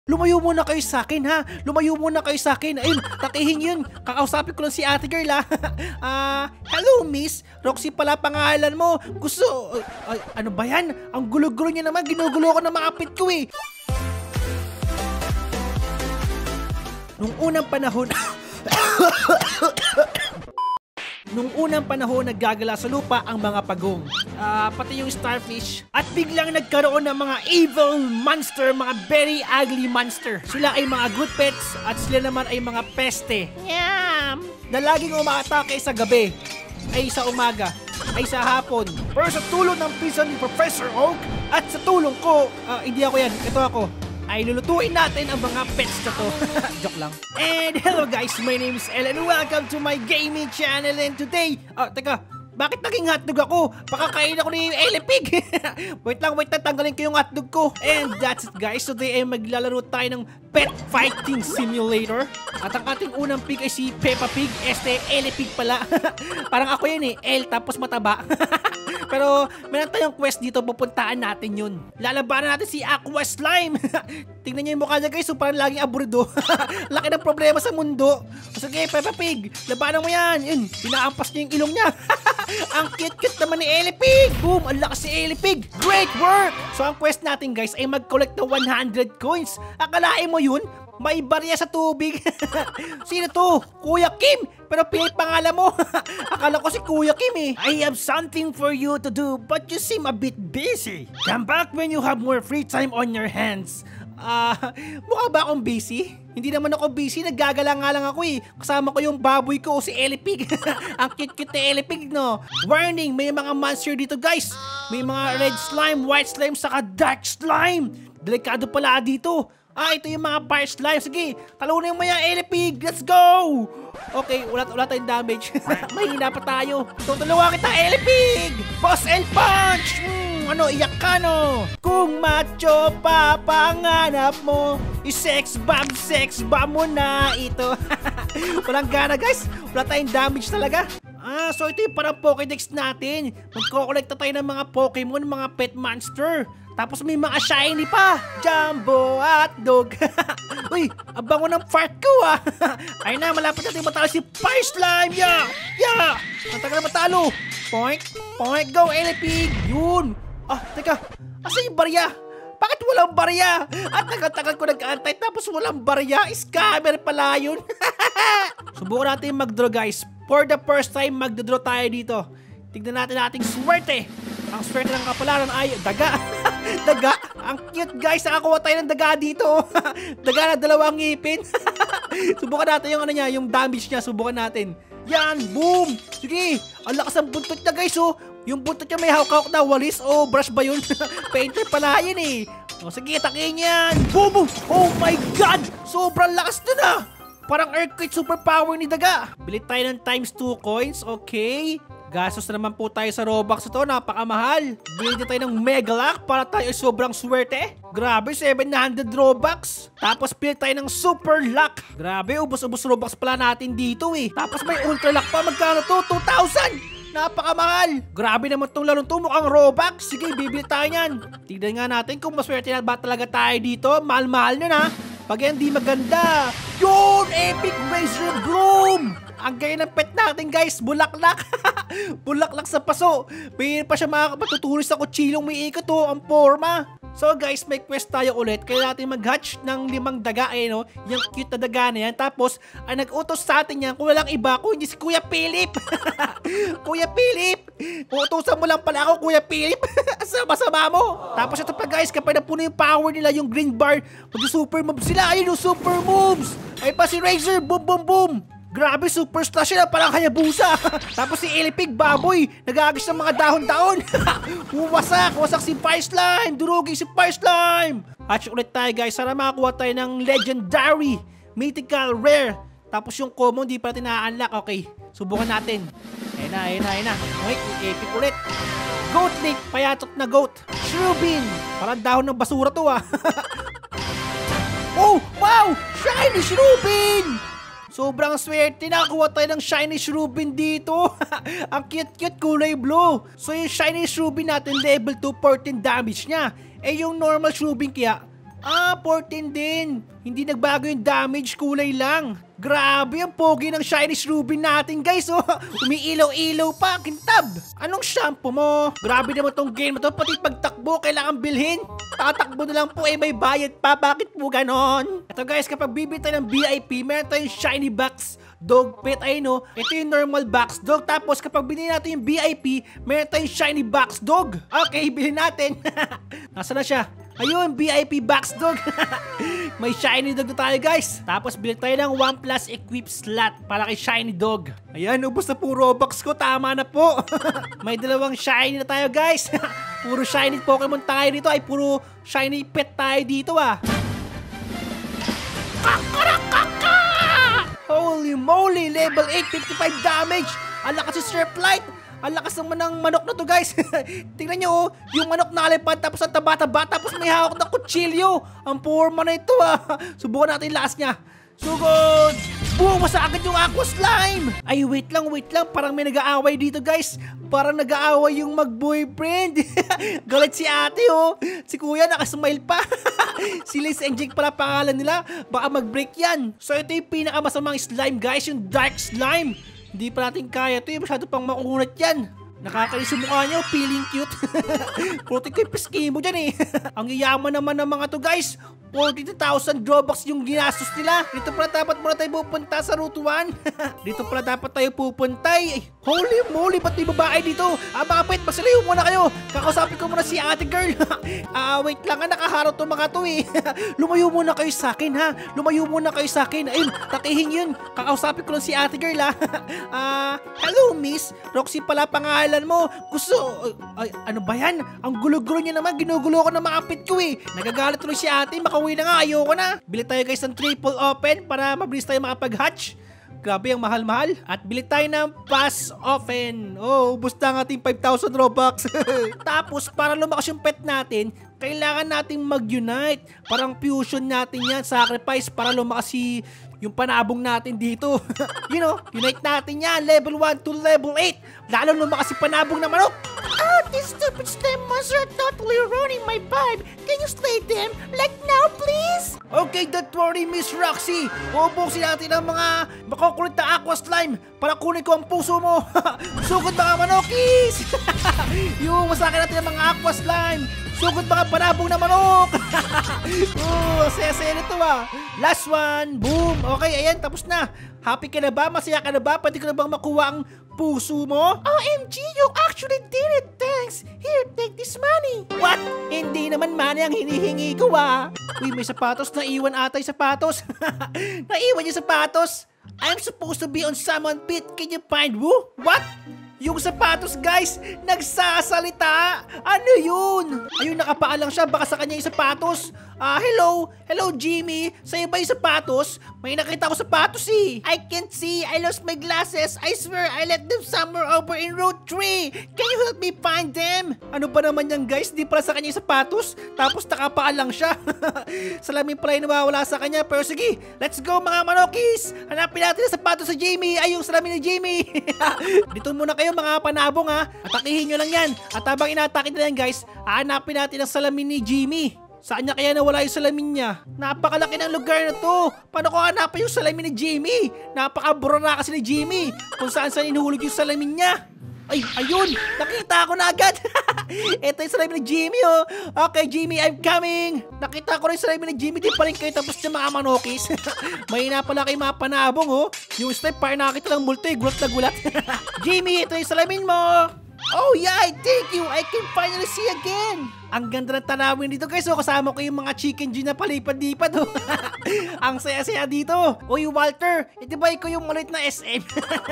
Lumayo muna kayo sa akin, ha? Lumayo muna kayo sa akin. Ayun, takihin yun. Kakausapin ko lang si ate girl, ha? Hello, miss. Roxy pala pangalan mo. Gusto... ano ba yan? Ang gulo-gulo niya naman. Ginugulo ko ng mga apit ko, eh. Nung unang panahon... Nung unang panahon naggagala sa lupa ang mga pagong, pati yung starfish, at biglang nagkaroon ng mga evil monster, mga very ugly monster. Sila ay mga good pets at sila naman ay mga peste. Yum! Na laging umaatake sa gabi, ay sa umaga, ay sa hapon. Pero sa tulong ng pinsan ni Professor Oak at sa tulong ko, hindi ako yan, ito ako. Ay lulutuin natin ang mga pets na to. Joke lang. And hello guys, my name is El and welcome to my gaming channel. And today, teka, bakit naging hotdog ako? Pakakain ako ni Elipig. wait lang, tanggalin ko yung hotdog ko. And that's it guys, today ay maglalaro tayo ng Pet Fighting Simulator. At ang ating unang pig ay si Peppa Pig. Elipig pala. Parang ako yan, El tapos mataba. Pero meron tayong quest dito, pupuntaan natin yun. Lalabanan natin si Aqua Slime. Tingnan niyo yung mukha niya guys, so parang laging aburido. Laki ng problema sa mundo. Sige, Peppa Pig, labanan mo yan. Yun, pinaampas niya yung ilong niya. Ang cute-cute naman ni Elipig. Boom, ang lakas si Elipig. Great work! So ang quest natin guys ay mag-collect ng 100 coins. Akalain mo yun? May barya sa tubig. Sino to? Kuya Kim! Pero pinay pangalan mo. Akala ko si Kuya Kim eh. I have something for you to do but you seem a bit busy. Come back when you have more free time on your hands. Mukha ba akong busy? Hindi naman ako busy, naggagala nga lang ako eh. Kasama ko yung baboy ko, si Elipig. Ang cute-cute ni Elipig, no? Warning, may mga monster dito guys. May mga red slime, white slime, saka dark slime. Delikado pala dito. Ito yung mga fire slime. Sige, talunin mo yan, Elipig. Let's go! Okay, wala tayong damage. Mahina pa tayo. Tutulungan kita, Elipig! Boss L Punch! Iyak ka, no? Kung macho pa panganap mo, i-sex bomb mo na ito. Walang gana, guys. Wala tayong damage talaga. So ito yung parang Pokédex natin. Magko-collect tayo ng mga Pokemon, mga pet monster. Tapos may mga shiny pa. Jumbo hotdog. Uy, ang bango ng fart ko Ayun na, malapit natin matalo si Fire Slime. Yeah! Matagal na matalo. Point, go Elipig. Yun. Teka. Asa yung barya? Bakit walang barya? At tagal-tagal ko nag-aantay tapos walang barya. Scammer pala yun. Subukan natin mag-draw guys. For the first time, mag-draw tayo dito. Tignan natin ating swerte. Ang swerte ng kapalaran ay daga. Daga. Ang cute guys. Nakakuha tayo ng daga dito. Daga na 2 ngipin. Subukan natin yung yung damage niya. Subukan natin. Yan. Boom. Sige. Ang lakas ng buntot niya guys Yung buntot niya may hawak-hawak na walis. Brush ba yun? Painter pala yun eh. Sige, takin yan. Boom. Oh my god. Sobrang lakas na Parang earthquake superpower ni daga. Bili tayo ng ×2 coins. Okay. Gastos na naman po tayo sa Robux ito. Napakamahal. Bili din tayo ng Mega Lock para tayo ay sobrang swerte. Grabe, 700 Robux. Tapos bili tayo ng Super Lock. Grabe, ubos-ubos Robux pala natin dito eh. Tapos may Ultra Lock pa. Magkano to? 2,000! Napakamahal. Grabe naman tong larong to. Mukhang Robux. Sige, bibili tayo yan. Tignan nga natin kung maswerte na ba talaga tayo dito. Mahal-mahal na Pag yan di maganda. Yun! Epic Razor Bloom! Ang gaya ng pet natin guys. Bulaklak. Bulaklak sa paso. Mayroon pa siya matutulis sa kutsilong may ikot Ang forma. So guys, may quest tayo ulit. Kaya natin mag-hatch ng 5 daga Yung cute na daga na yan. Tapos, ang nag-utos sa atin yan kung walang iba kung hindi si Kuya Philip. Kuya Philip! Uutusan mo lang pala ako, Kuya Philip. Sama-sama mo. Tapos ito pa guys, kapag napuno yung power nila, yung green bar, mag-super moves sila. Ayun yung super moves. Ay pa si Razor. Boom, boom, boom. Grabe, superstar siya na parang Hayabusa. Tapos si Elipig, baboy, nag-aagis ng mga dahon-dahon. Wasak si Fire Slime. Durugin si Fire Slime. Hatch ulit tayo guys, sana makakuha tayo ng Legendary, Mythical, Rare. Tapos yung common, di pa natin na-unlock. Okay, subukan natin. Ayun na. Okay, epic ulit. Goat Lake, payatot na goat. Shrubin, parang dahon ng basura to Oh, wow, shiny Shrubin. Sobrang swerte, nakakuha tayo ng shiny Shrubin dito. Ang cute-cute, kulay blue. So yung shiny Shrubin natin, level 2, 14 damage niya. Yung normal Shrubin kaya, 14 din. Hindi nagbago yung damage, kulay lang. Grabe ang pogi ng Shinish Ruby natin guys. Oh, umiilaw-ilaw pa, kintab. Anong shampoo mo? Grabe naman tong game to, pati pagtakbo kailangan bilhin. Tatakbo na lang po may bayad pa. Bakit po ganon? Ito guys, kapag bibili tayo ng VIP, meron tayong Shiny Box Dog Pet. Ayun no, ito yung normal box dog. Tapos kapag binili natin yung VIP, meron tayong Shiny Box Dog. Okay, bilhin natin. Nasaan na siya? Ayun, VIP Box Dog. May Shiny Dog na tayo guys. Tapos bili tayo ng 1 plus equip slot para kay Shiny Dog. Ayan, ubos na po Robux ko. Tama na po. May dalawang Shiny na tayo guys. Puro Shiny Pokemon tayo dito. Ay, puro Shiny Pet tayo dito ah. Holy moly, level 8, 55 damage. Ang lakas si Surflight. Ang lakas naman ng manok na to guys. Tingnan nyo oh, yung manok na alipad tapos ang taba-taba tapos may hawak na kutsilyo. Ang forma na ito ah. Subukan natin yung lakas niya. Sugod! Boom! Masa agad yung Aqua Slime! Ay, wait lang. Parang may nag-aaway dito guys. Parang nag-aaway yung mag-boyfriend. Galit si ate oh. Si kuya nakasmile pa. Si Liz and Jake pala pangalan nila. Baka mag-break yan. So ito yung pinakamasamang slime guys. Yung Dark Slime. Hindi pa natin kaya ito. Masyado pang makunat yan. Nakakainis yung mukha nyo, feeling cute. Puti ko yung piski mo dyan eh. Ang yayaman naman ng mga to guys. 42,000 Robux yung ginastos nila. Dito pala dapat muna tayo pupunta sa Route 1. Dito pala dapat tayo pupunta. Ay, holy moly, ba't may babae dito? Mga pet, masalayo muna kayo. Kakausapin ko muna si ate girl. Wait lang, nakaharot to mga to eh. Lumayo muna kayo sa akin ha. Lumayo muna kayo sa akin. Ayun, takihin yun. Kakausapin ko lang si ate girl ha. Hello miss, Roxy pala pangalan mo. Gusto, ano ba yan? Ang gulo-gulo niya naman, ginugulo ko ng mga pet ko eh. Nagagalit tuloy si ate, makauwi na nga, ayoko na. Bili tayo guys ng triple open para mabilis tayo makapag-hatch. Grabe ang mahal-mahal. At bili tayo ng pass open. Oh, ubos na ang ating 5,000 Robux. Tapos para lumakas yung pet natin, kailangan nating mag-unite. Parang fusion natin yan, sacrifice para lumakas yung panabong natin dito. You know, unite natin yan. Level 1 to level 8. Lalo lumakas yung panabong na manok. These stupid slime monsters are totally ruining my vibe. Can you slay them? Like now, please? Okay, don't worry, Miss Roxy. Uubusin natin ang mga makukulit na aqua slime para kunin ko ang puso mo. Sugod mga manokis. Yung masakin natin ang mga aqua slime. Sugod mga panabong na manok. Saya-saya nito ah. Last one. Boom. Okay, ayan, tapos na. Happy ka na ba? Masaya ka na ba? Pwede ko na bang makuha ang puso mo? OMG, you actually did it. Thanks. Here, take this money. What? Hindi naman money ang hinihingi ko ah. Uy, may sapatos. Naiwan ata yung sapatos. Naiwan yung sapatos. I'm supposed to be on someone pit. Can you find who? What? Yung sapatos guys, nagsasalita. Ano yun? Ayun, nakapaalang siya. Baka sa kanya yung sapatos. Hello Jimmy. Sa'yo ba yung sapatos? May nakita ko sapatos eh. I can't see. I lost my glasses. I swear I left them somewhere over in road 3. Can you help me find them? Ano ba naman yan guys? Di pala sa kanya yung sapatos. Tapos nakapaalang siya. Salamin pala yung nawawala sa kanya. Pero sige, let's go mga manokis. Hanapin natin ang sapatos sa Jamie. Ay, yung salamin ni Jamie. Dito muna kayo mga panabong ha. Atakihin nyo lang yan. At habang inatake nila yan guys, hanapin natin ang salamin ni Jimmy. Saan niya kaya nawala yung salamin niya? Napakalaki ng lugar na to. Paano ko hanapin yung salamin ni Jimmy? Napakabura kasi ni Jimmy. Kung saan inuhulog yung salamin niya. Ay, ayun! Nakita ko na agad! Ito yung salamin ni Jimmy, oh! Okay, Jimmy, I'm coming! Nakita ko rin yung salamin ni Jimmy, di pa rin kayo tapos ng mga manokis. Mahina pala kayo mga panabong, oh! Yung step, parang nakakita ng multo, eh. Gulat na gulat. Jimmy, ito yung salamin mo! Oh yeah, thank you! I can finally see again! Ang ganda ng tanawin dito guys, oh. Kasama ko yung mga chicken G na palipad-lipad, oh. Ang saya-saya dito. Uy Walter, ito ba ikaw yung maliit na SM?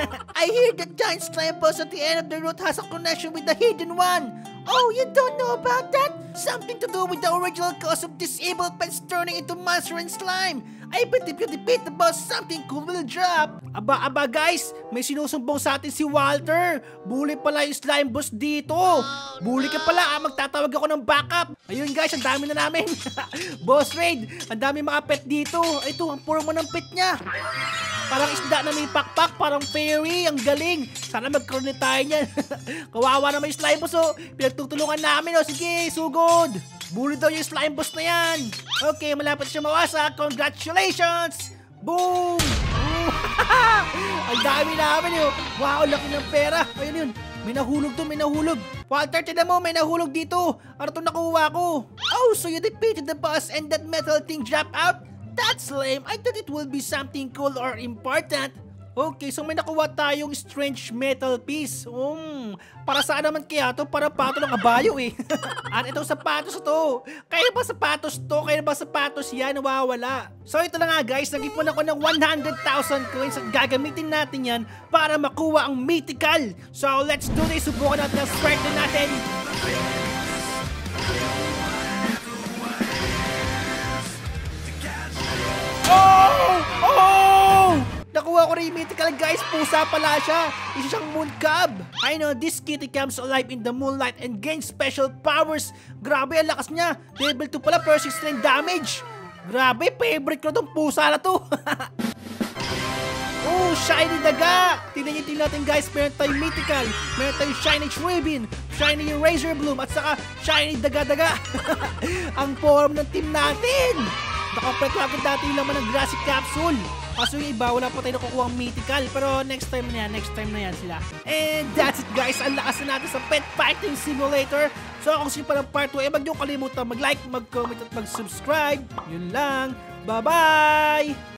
I hear that giant slime boss at the end of the road has a connection with the hidden one. Oh, you don't know about that? Something to do with the original cause of this evil pets turning into monster and slime. I bet if you debate the boss, something cool will drop. Aba guys, may sinusumbong sa atin si Walter. Bully pala yung slime boss dito. Bully ka pala, magtatawag ako ng backup. Ayun guys, ang dami na namin. Boss Raid, ang dami mga pet dito. Ito, ang puro mo ng pet niya. Parang isda na may pakpak, parang fairy, ang galing. Sana magkaroon na tayo niyan. Kawawa naman yung slime boss, oh. Pinagtutulungan namin, oh. Sige, sugod. Bully daw yung slime boss na yan. Okay, malapit siya mawasak. Congratulations! Boom! Ang dami namin yun. Wow, laki ng pera. Ayun yun. May nahulog to, may nahulog. Walter, tinan mo, may nahulog dito. Ano to nakuha ko? Oh, so you defeated the boss and that metal thing dropped out? That's lame. I thought it will be something cool or important. Okay, so may nakuha tayong strange metal piece. Para saan naman kaya to? Para pato ng kabayo eh. At itong sapatos to. Kaya ba sapatos to? Kaya ba sapatos yan? Nawawala. So ito na nga guys, nag-ipon ako ng 100,000 coins at gagamitin natin yan para makuha ang mythical. So let's do this. Subukan natin ang swerte natin. Nakuha ko rin yung mythical guys, pusa pala siya. Isa siyang moon cub. I know, this kitty comes alive in the moonlight and gains special powers. Grabe, ang lakas niya. Level 2 pala, per 69 damage. Grabe, favorite ko tong pusa na to. Oh, shiny daga. Tingnan natin guys, meron tayong mythical. Meron tayong shiny Tribin, shiny Razor Bloom, at saka shiny daga-daga. Ang form ng team natin. Nakapret agad dati yung laman ng grassy capsule. Kaso yung iba, wala pa tayo nakukuha ang mythical. Pero next time na yan sila. And that's it guys, ang lakas na natin sa Pet Fighting Simulator. So kung sino pa ng part 2, wag nyo kalimutan mag-like, mag-comment at mag-subscribe. Yun lang. Bye-bye!